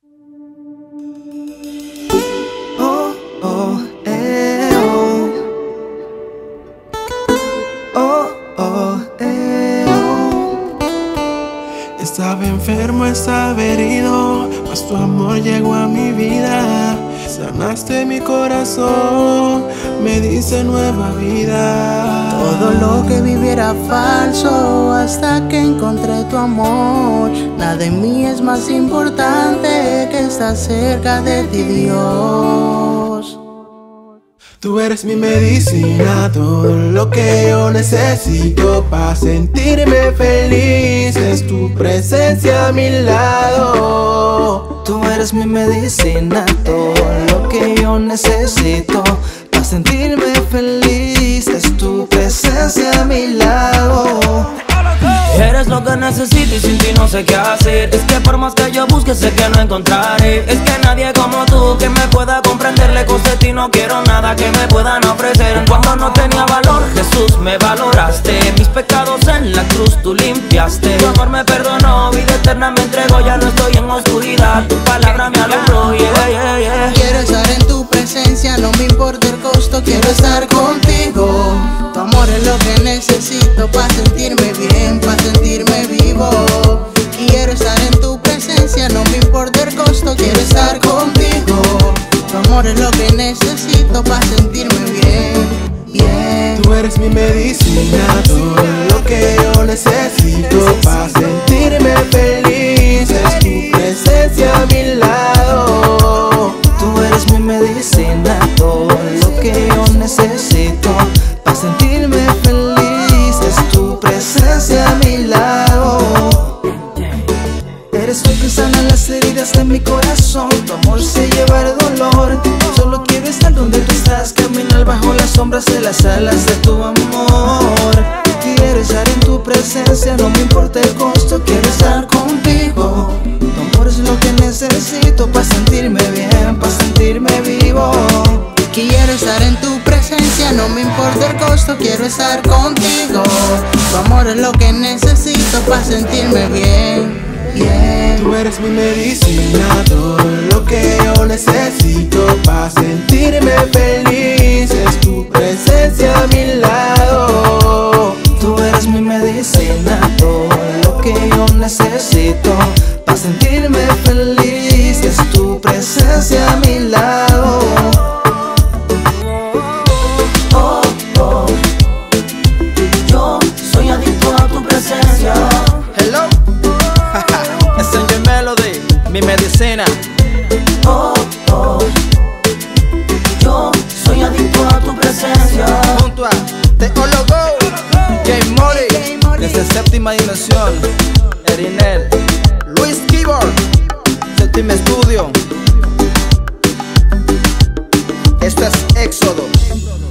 Oh, oh, oh. Oh, oh, oh. Estaba enfermo, estaba herido, mas tu amor llegó a mi vida. Sanaste mi corazón, me diste nueva vida. Todo lo que viviera falso hasta que encontré tu amor. Nada en mí es más importante que estar cerca de ti, Dios. Tú eres mi medicina, todo lo que yo necesito para sentirme feliz es tu presencia a mi lado. Tú eres mi medicina, todo lo que yo necesito para sentirme feliz es tu presencia a mi lado. Eres lo que necesito y sin ti no sé qué hacer. Es que por más que yo busque sé que no encontraré. Es que nadie como tú que me pueda comprender. Lejos de ti no quiero nada que me puedan ofrecer. Cuando no tenía valor, Jesús me valoraste. Mis pecados en la cruz tú limpiaste. Tu amor me perdonó, vida eterna me entregó. Ya no estoy en oscuridad, tu palabra me alumbró. Yeah, yeah, yeah. Quiero estar en tu presencia, no me importa el costo. Quiero estar contigo. Tu amor es lo que necesito para sentirme bien, para sentirme vivo. Quiero estar en tu presencia, no me importa el costo. Quiero estar contigo. Tu amor es lo que necesito para sentirme bien, bien. Tú eres mi medicina, todo lo que yo necesito para sentirme feliz es tu presencia a mi lado. Tú eres mi medicina, todo lo que yo necesito para sentirme feliz es tu presencia a mi lado. Eres tú que sana las heridas de mi corazón, tu amor se lleva el dolor. Solo quiero estar donde tú estás, caminar bajo las sombras de las alas de tu amor. Quiero estar en tu presencia, no me importa el costo, quiero estar contigo. Tu amor es lo que necesito para sentirme bien, para sentirme vivo. Quiero estar en tu presencia, no me importa el costo, quiero estar contigo. Tu amor es lo que necesito para sentirme bien, bien. Tú eres mi medicina, todo lo que yo necesito para sentirme feliz es tu presencia a mi lado. Tú eres mi medicina, todo lo que yo necesito para sentirme feliz es tu presencia a mi lado. Oh, oh. Yo soy adicto a tu presencia. Hello, es Angel Melody, mi medicina. Oh, oh. Yo soy adicto a tu presencia. Junto a Teólogo, Game Mori, desde Séptima Dimensión, Erinel, Luis Keyboard, Séptima Estudio. Esto es Éxodo.